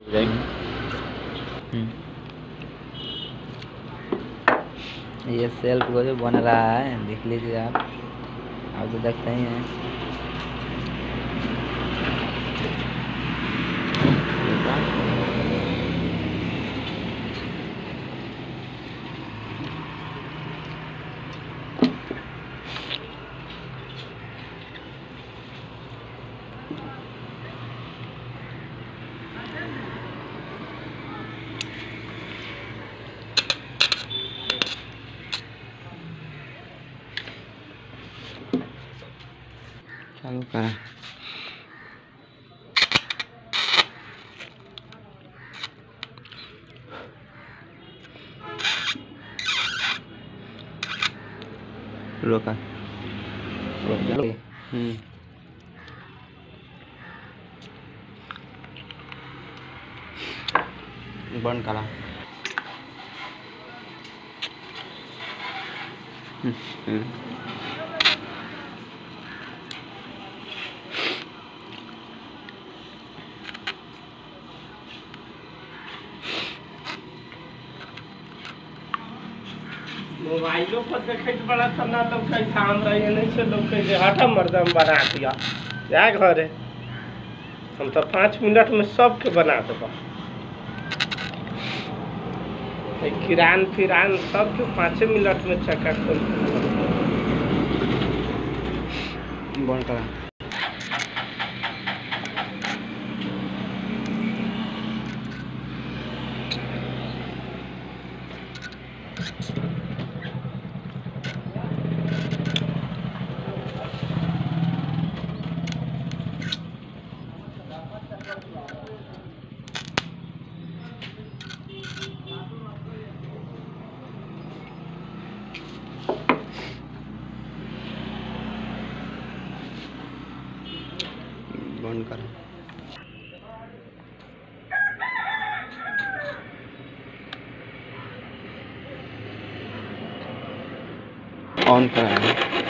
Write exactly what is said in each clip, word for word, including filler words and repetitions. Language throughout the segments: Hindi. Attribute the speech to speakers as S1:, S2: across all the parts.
S1: हम्म। ये सेल्फ को जो बन रहा है देख लीजिए आप आप तो देखते ही हैं। चालू करें। रोका रोका हम्म बंद करा। हम्म
S2: मोबाइलों पर देखे बड़ा तना लोग काम रहे नहीं से लोग कैसे हटा मर्दम बना दिया क्या घर है। हम तो पाँच मिनट में सबके बना देबा किरान फिरान सबके पाँच मिनट में चक्का खोल
S1: बंद करा। बंद करा। ऑन करा।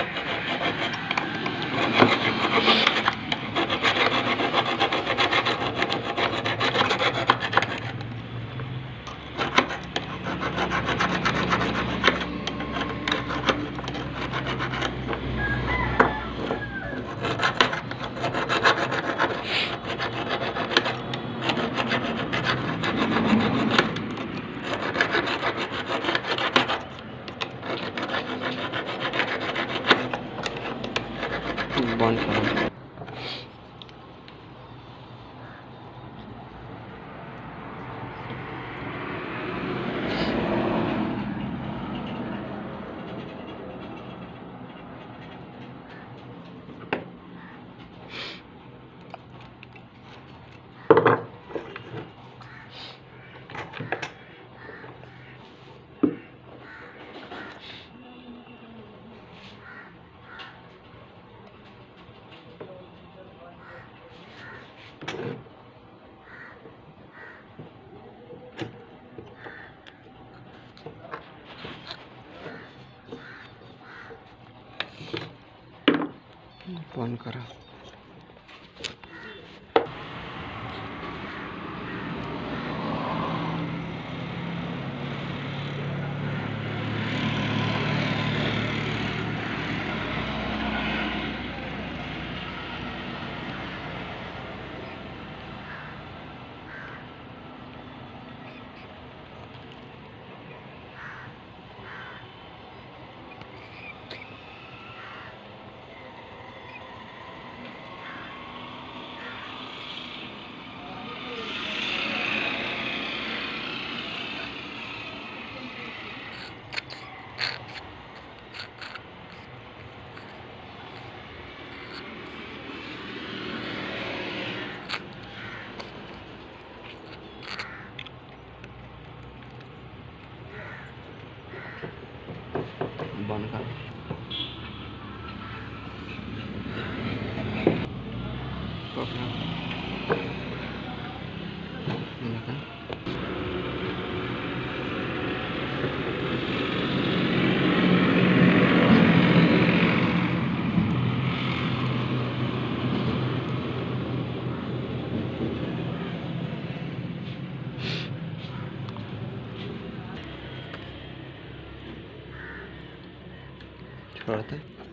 S1: बंद करो। बंद करा। बंद कर। पड़ता है।